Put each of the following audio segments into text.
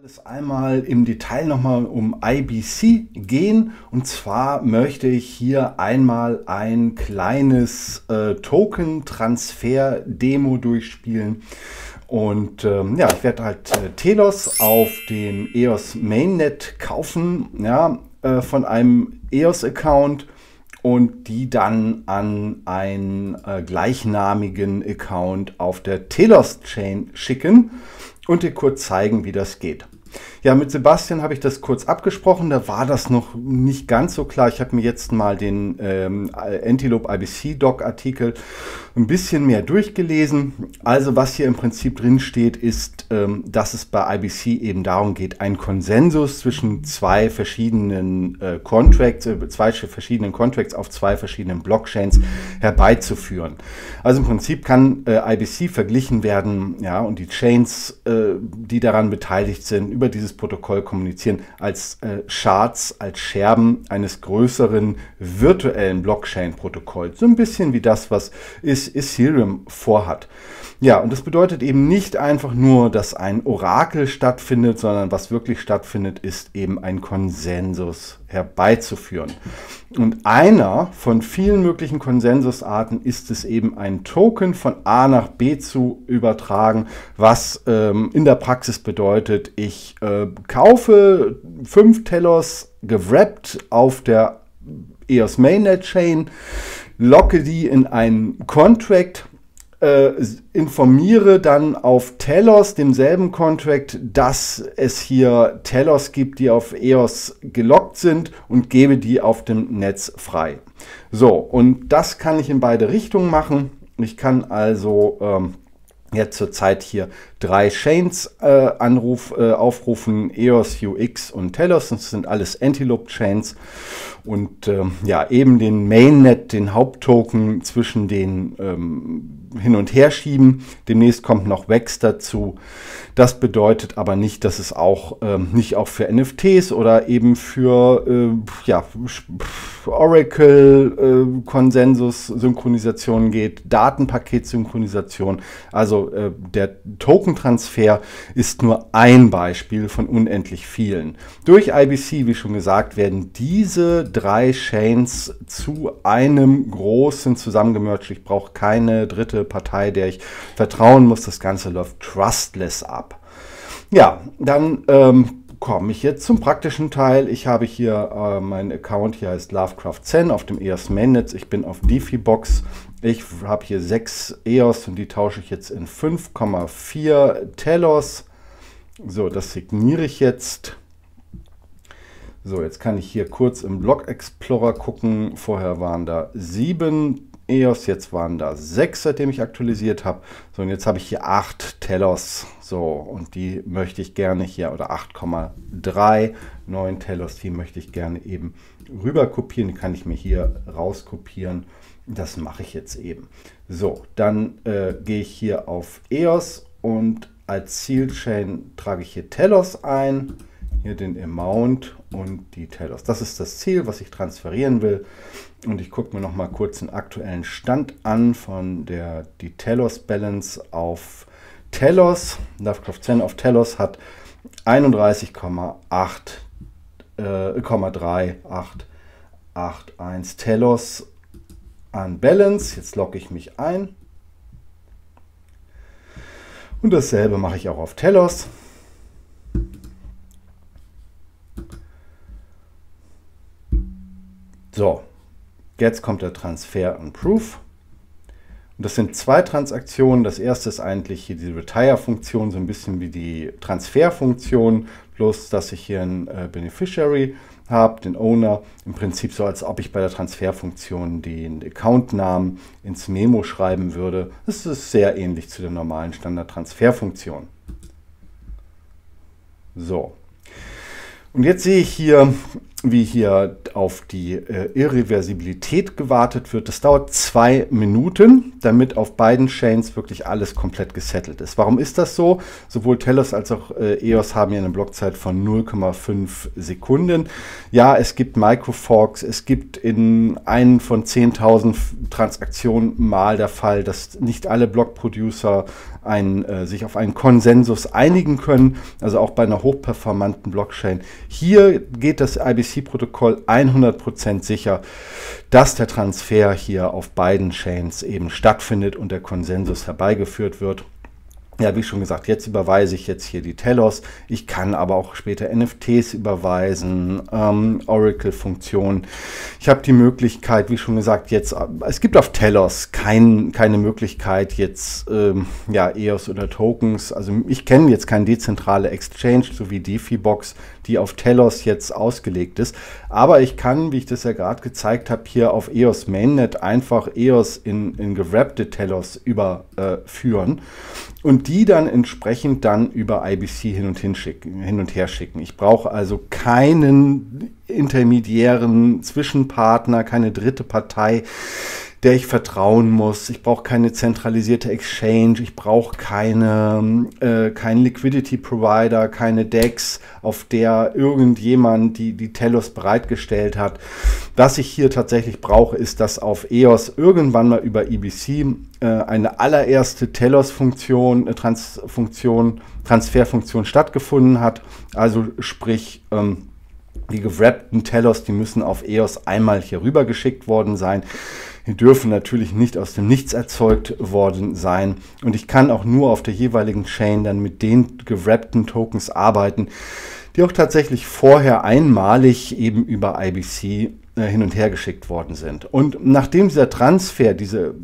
Es einmal im Detail nochmal um IBC gehen, und zwar möchte ich hier einmal ein kleines Token-Transfer-Demo durchspielen. Und ja, ich werde halt Telos auf dem EOS Mainnet kaufen, ja, von einem EOS-Account und die dann an einen gleichnamigen Account auf der Telos-Chain schicken und dir kurz zeigen, wie das geht. Ja, mit Sebastian habe ich das kurz abgesprochen, da war das noch nicht ganz so klar. Ich habe mir jetzt mal den Antelope IBC Doc Artikel ein bisschen mehr durchgelesen. Also was hier im Prinzip drin steht, ist, dass es bei IBC eben darum geht, einen Konsensus zwischen zwei verschiedenen Contracts auf zwei verschiedenen Blockchains herbeizuführen. Also im Prinzip kann IBC verglichen werden, ja, und die Chains, die daran beteiligt sind, über dieses Protokoll kommunizieren, als Shards, als Scherben eines größeren virtuellen Blockchain-Protokolls. So ein bisschen wie das, was Ethereum vorhat. Ja, und das bedeutet eben nicht einfach nur, dass ein Orakel stattfindet, sondern was wirklich stattfindet, ist eben ein Konsensus herbeizuführen. Und einer von vielen möglichen Konsensusarten ist es eben, ein Token von A nach B zu übertragen, was in der Praxis bedeutet, ich kaufe 5 Telos gewrappt auf der EOS Mainnet Chain, locke die in einen Contract, informiere dann auf Telos, demselben Contract, dass es hier Telos gibt, die auf EOS gelockt sind, und gebe die auf dem Netz frei. So, und das kann ich in beide Richtungen machen. Ich kann also jetzt zurzeit hier 3 Chains aufrufen, EOS, UX und Telos. Das sind alles Antelope Chains. Und ja, eben den Mainnet, den Haupttoken zwischen den hin und her schieben. Demnächst kommt noch WEX dazu. Das bedeutet aber nicht, dass es auch nicht auch für NFTs oder eben für ja, Oracle Konsensus-Synchronisation geht, Datenpaket-Synchronisation. Also der Tokentransfer ist nur ein Beispiel von unendlich vielen. Durch IBC, wie schon gesagt, werden diese 3 Chains zu einem großen zusammengemerged. Ich brauche keine dritte Partei, der ich vertrauen muss. Das Ganze läuft trustless ab. Ja, dann komme ich jetzt zum praktischen Teil. Ich habe hier mein Account, hier heißt Lovecraft10 auf dem EOS Mainnet. Ich bin auf DeFi-Box. Ich habe hier 6 EOS und die tausche ich jetzt in 5,4 Telos. So, das signiere ich jetzt. So, jetzt kann ich hier kurz im Block Explorer gucken. Vorher waren da 7 EOS, jetzt waren da 6, seitdem ich aktualisiert habe. So, und jetzt habe ich hier 8 Telos. So, und die möchte ich gerne hier, oder 8,3, 9 Telos, die möchte ich gerne eben rüber kopieren. Die kann ich mir hier rauskopieren. Das mache ich jetzt eben. So, dann gehe ich hier auf EOS und als Zielchain trage ich hier Telos ein. Hier den Amount und die Telos. Das ist das Ziel, was ich transferieren will. Und ich gucke mir noch mal kurz den aktuellen Stand an von die Telos Balance auf Telos. Lovecraft10 auf Telos hat 31,3881 Telos an Balance. Jetzt logge ich mich ein. Und dasselbe mache ich auch auf Telos. So, jetzt kommt der Transfer und Proof. Und das sind 2 Transaktionen. Das erste ist eigentlich hier die Retire-Funktion, so ein bisschen wie die Transferfunktion, bloß dass ich hier einen Beneficiary habe, den Owner. Im Prinzip so, als ob ich bei der Transferfunktion den Accountnamen ins Memo schreiben würde. Das ist sehr ähnlich zu der normalen Standard-Transferfunktion. So. Und jetzt sehe ich hier wie hier auf die Irreversibilität gewartet wird. Das dauert 2 Minuten, damit auf beiden Chains wirklich alles komplett gesettelt ist. Warum ist das so? Sowohl Telos als auch EOS haben hier eine Blockzeit von 0,5 Sekunden. Ja, es gibt Microforks, es gibt in einen von 10.000 Transaktionen mal der Fall, dass nicht alle Blockproducer sich auf einen Konsensus einigen können, also auch bei einer hochperformanten Blockchain. Hier geht das IBC-Protokoll 100% sicher, dass der Transfer hier auf beiden Chains eben stattfindet und der Konsensus herbeigeführt wird. Ja, wie schon gesagt, jetzt überweise ich jetzt hier die Telos. Ich kann aber auch später NFTs überweisen, Oracle-Funktionen. Ich habe die Möglichkeit, wie schon gesagt, jetzt, es gibt auf Telos keine Möglichkeit jetzt, EOS oder Tokens. Also ich kenne jetzt keine dezentrale Exchange, so wie DeFi-Box, die auf Telos jetzt ausgelegt ist. Aber ich kann, wie ich das ja gerade gezeigt habe, hier auf EOS Mainnet einfach EOS in gewrappte Telos überführen. Und die dann entsprechend dann über IBC hin und her schicken. Ich brauche also keinen intermediären Zwischenpartner, keine dritte Partei, der ich vertrauen muss. Ich brauche keine zentralisierte Exchange, ich brauche keinen Liquidity Provider, keine DEX, auf der irgendjemand die Telos bereitgestellt hat. Was ich hier tatsächlich brauche, ist, dass auf EOS irgendwann mal über IBC eine allererste Transferfunktion stattgefunden hat. Also sprich, die gewrappten Telos, die müssen auf EOS einmal hier rüber geschickt worden sein. Die dürfen natürlich nicht aus dem Nichts erzeugt worden sein. Und ich kann auch nur auf der jeweiligen Chain dann mit den gewrappten Tokens arbeiten, die auch tatsächlich vorher einmalig eben über IBC hin und her geschickt worden sind. Und nachdem dieser Transfer, diese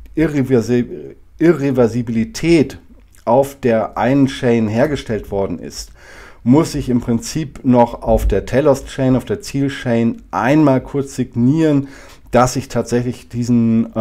Irreversibilität auf der einen Chain hergestellt worden ist, muss ich im Prinzip noch auf der Telos-Chain, auf der Ziel-Chain einmal kurz signieren, dass ich tatsächlich diesen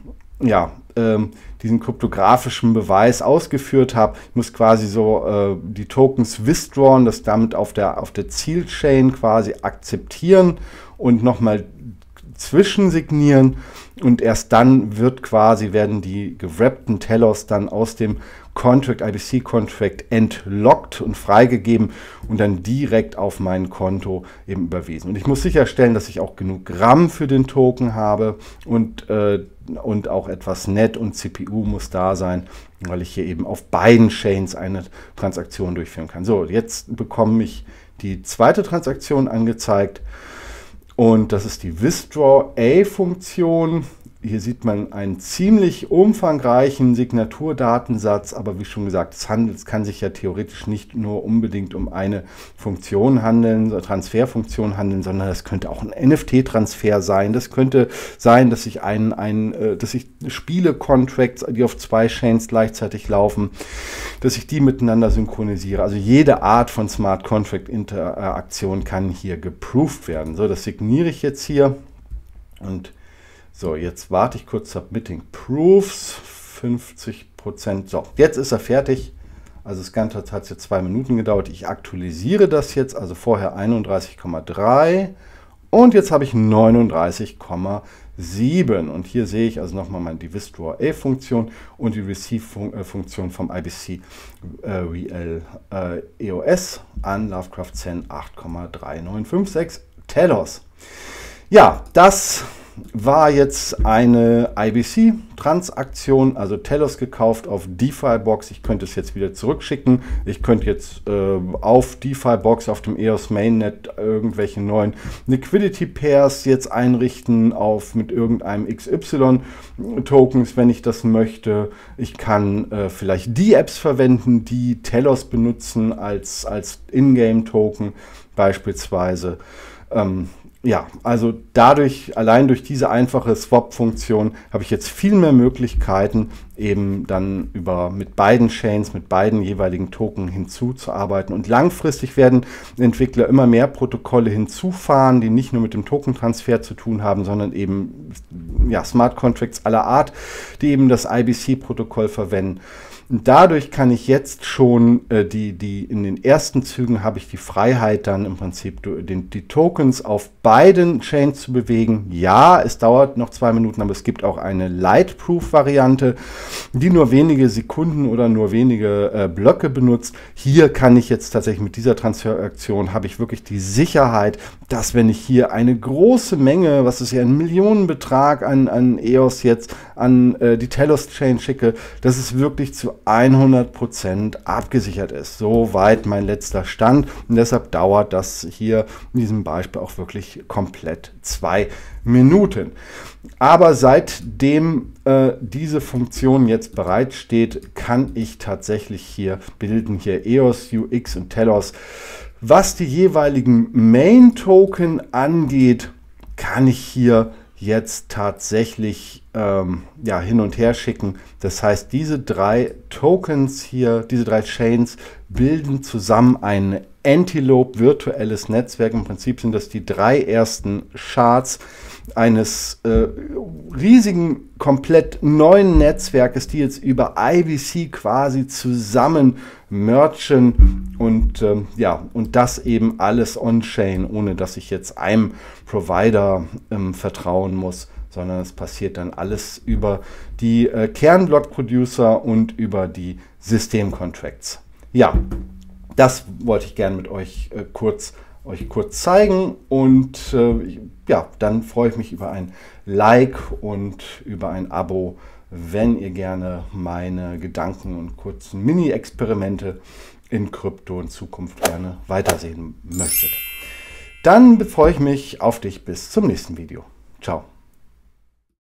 kryptografischen Beweis ausgeführt habe. Ich muss quasi so die Tokens withdrawn, das damit auf der Zielchain quasi akzeptieren und nochmal zwischensignieren, und erst dann werden die gewrappten Telos dann aus dem IBC-Contract entlockt und freigegeben und dann direkt auf mein Konto eben überwiesen. Und ich muss sicherstellen, dass ich auch genug Gramm für den Token habe und auch etwas Net und CPU muss da sein, weil ich hier eben auf beiden Chains eine Transaktion durchführen kann. So, jetzt bekomme ich die zweite Transaktion angezeigt. Und das ist die Withdraw-A-Funktion. Hier sieht man einen ziemlich umfangreichen Signaturdatensatz, aber wie schon gesagt, es kann sich ja theoretisch nicht nur unbedingt um eine Funktion handeln, Transferfunktion handeln, sondern das könnte auch ein NFT-Transfer sein. Das könnte sein, dass ich dass ich Spiele-Contracts, die auf 2 Chains gleichzeitig laufen, dass ich die miteinander synchronisiere. Also jede Art von Smart Contract-Interaktion kann hier geproved werden. So, das signiere ich jetzt hier und so, jetzt warte ich kurz, Submitting Proofs, 50%. So, jetzt ist er fertig. Also das Ganze hat jetzt 2 Minuten gedauert. Ich aktualisiere das jetzt, also vorher 31,3 und jetzt habe ich 39,7. Und hier sehe ich also nochmal die Withdraw-A-Funktion und die Receive-Funktion vom IBC Real EOS an Lovecraft Zen 8,3956 Telos. Ja, das war jetzt eine IBC-Transaktion, also Telos gekauft auf DeFi-Box. Ich könnte es jetzt wieder zurückschicken. Ich könnte jetzt auf DeFi-Box, auf dem EOS Mainnet irgendwelche neuen Liquidity-Pairs jetzt einrichten mit irgendeinem XY-Tokens, wenn ich das möchte. Ich kann vielleicht die Apps verwenden, die Telos benutzen als Ingame-Token beispielsweise. Ja, also allein durch diese einfache Swap-Funktion habe ich jetzt viel mehr Möglichkeiten, eben dann mit beiden Chains, mit beiden jeweiligen Token hinzuzuarbeiten. Und langfristig werden Entwickler immer mehr Protokolle hinzufahren, die nicht nur mit dem Tokentransfer zu tun haben, sondern eben Smart Contracts aller Art, die eben das IBC-Protokoll verwenden. Und dadurch kann ich jetzt schon in den ersten Zügen habe ich die Freiheit, dann im Prinzip die Tokens auf beiden Chains zu bewegen. Ja, es dauert noch 2 Minuten, aber es gibt auch eine Light-Proof-Variante, die nur wenige Sekunden oder nur wenige Blöcke benutzt. Hier kann ich jetzt tatsächlich mit dieser Transferaktion, habe ich wirklich die Sicherheit, dass wenn ich hier eine große Menge, was ist ja ein Millionenbetrag an EOS jetzt an die Telos Chain schicke, dass es wirklich zu 100% abgesichert ist. Soweit mein letzter Stand und deshalb dauert das hier in diesem Beispiel auch wirklich komplett 2 Minuten. Aber seitdem diese Funktion jetzt bereitsteht, kann ich tatsächlich bilden hier EOS, UX und Telos. Was die jeweiligen Main-Token angeht, kann ich hier jetzt tatsächlich hin und her schicken. Das heißt, diese 3 Tokens hier, diese 3 Chains bilden zusammen ein Antelope virtuelles Netzwerk. Im Prinzip sind das die 3 ersten Shards eines riesigen, komplett neuen Netzwerkes, die jetzt über IBC quasi zusammen mergen und das eben alles on-chain, ohne dass ich jetzt einem Provider vertrauen muss, sondern es passiert dann alles über die Kernblock-Producer und über die System-Contracts. Ja, das wollte ich gerne mit euch kurz zeigen und dann freue ich mich über ein Like und über ein Abo, wenn ihr gerne meine Gedanken und kurzen Mini-Experimente in Krypto in Zukunft gerne weitersehen möchtet. Dann freue ich mich auf dich bis zum nächsten Video. Ciao.